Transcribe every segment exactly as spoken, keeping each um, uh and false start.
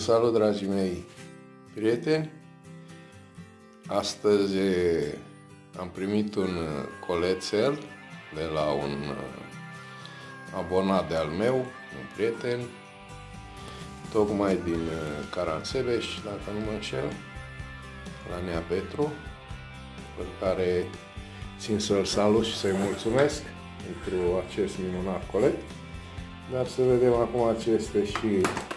salut, dragii mei prieteni! Astăzi am primit un colețel de la un abonat de-al meu, un prieten, tocmai din Caransebeș, dacă nu mă înșel, la Nea Petru, pe care țin să-l salut și să-i mulțumesc pentru acest minunat colet. Dar să vedem acum ce este și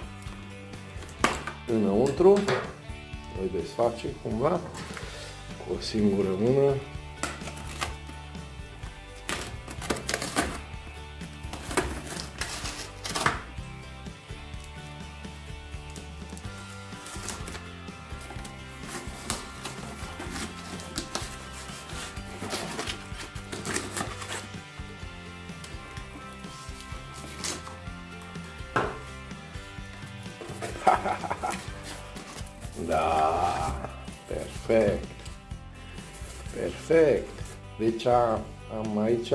înăuntru. Voi desface cumva cu o singură mână. Da, perfect, perfect. Deci am aici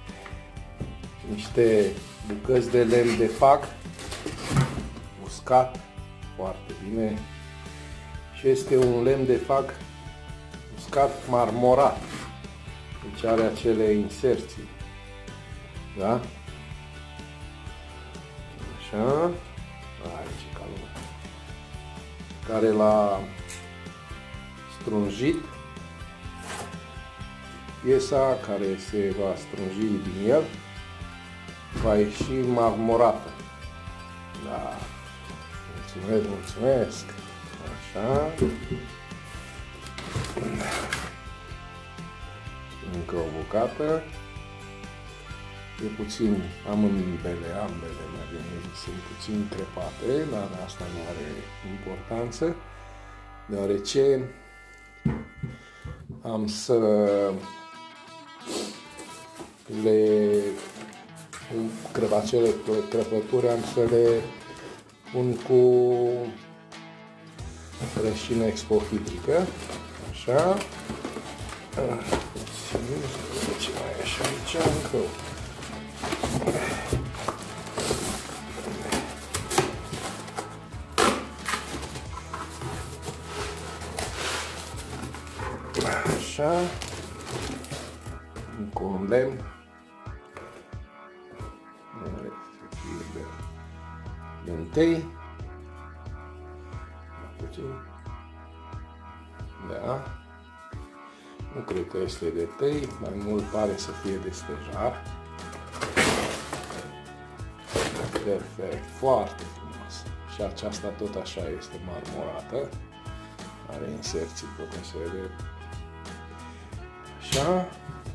niște bucăți de lemn de fac uscat, foarte bine. Și este un lemn de fac uscat marmorat. Deci are acele inserții. Da? Așa. Aici calul. Care l-a strunjit, piesa care se va strunji din el va ieși marmorată. Da. Mulțumesc, mulțumesc. Așa. Încă o bucată. E puțin, ambele, ambele sunt puțin crepate, dar asta nu are importanță, deoarece am să le acele crăpături am să le pun cu rășină expohidrică, așa. Ce mai e așa aici încă? Așa, cu un lemn, de întâi, puțin, da, nu cred că este de tăi, mai mult pare să fie de stejar. Perfect, foarte frumos. Și aceasta tot așa este marmorată, are inserții, putem să vedem. Așa.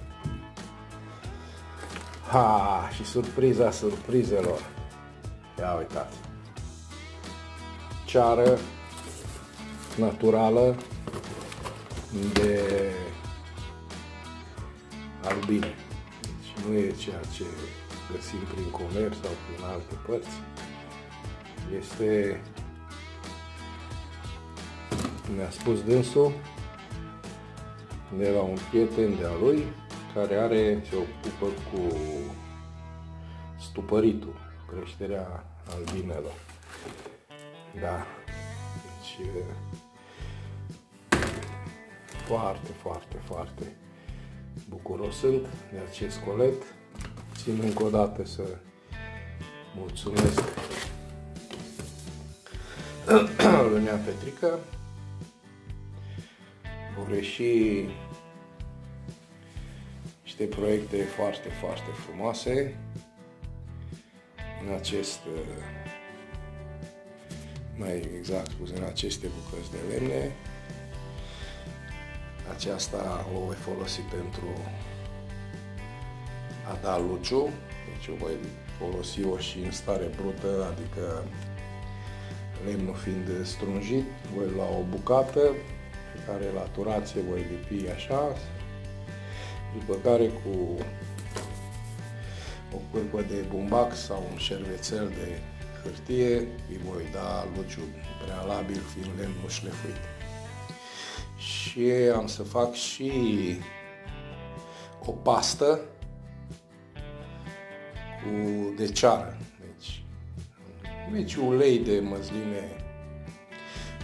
Ha, și surpriza surprizelor. Ia uitați. Ceară naturală de albine. Deci nu e ceea ce găsim prin comerț sau prin alte părți. Este, ne-a spus dânsul, de la un prieten de-a lui care are, se ocupă cu stupăritul, creșterea albinelor. Da, deci foarte, foarte, foarte bucuros sunt de acest colet. Țin încă o dată să mulțumesc lui Nea Petrică. Vor ieși niște proiecte foarte, foarte frumoase în acest, mai exact spus, în aceste bucăți de lemne. Aceasta o voi folosi pentru a da luciu, deci o voi folosi-o și în stare brută, adică lemnul fiind strunjit, voi lua o bucată pe care la turație voi lipi așa, după care cu o pârpă de bumbac sau un șervețel de hârtie îi voi da luciu prealabil, fiind lemnul șlefuit. Și am să fac și o pastă cu de ceară. Deci, deci ulei de măsline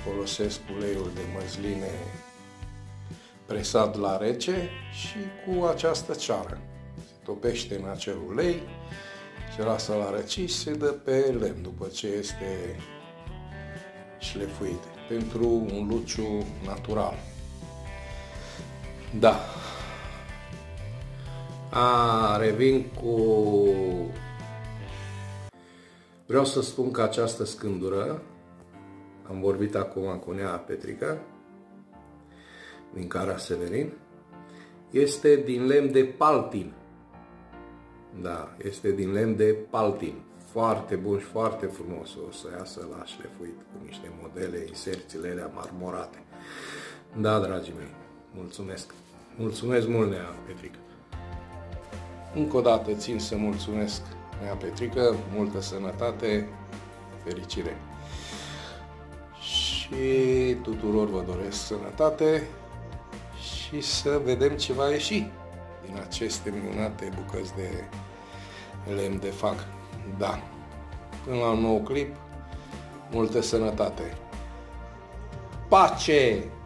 folosesc uleiul de măsline presat la rece și cu această ceară. Se topește în acel ulei, se lasă la răci și se dă pe lemn după ce este șlefuit, pentru un luciu natural. Da. A, revin cu... Vreau să spun că această scândură, am vorbit acum cu Nea Petrica, din Cara Severin, este din lemn de paltin. Da, este din lemn de paltin. Foarte bun și foarte frumos. O să iasă la șlefuit cu niște modele, inserțiile alea marmorate. Da, dragii mei, mulțumesc. Mulțumesc mult, Nea Petrica. Încă o dată țin să mulțumesc, Nea Petrica, multă sănătate, fericire. Și tuturor vă doresc sănătate și să vedem ce va ieși din aceste minunate bucăți de lemn de fac. Da. Până la un nou clip, multă sănătate. Pace!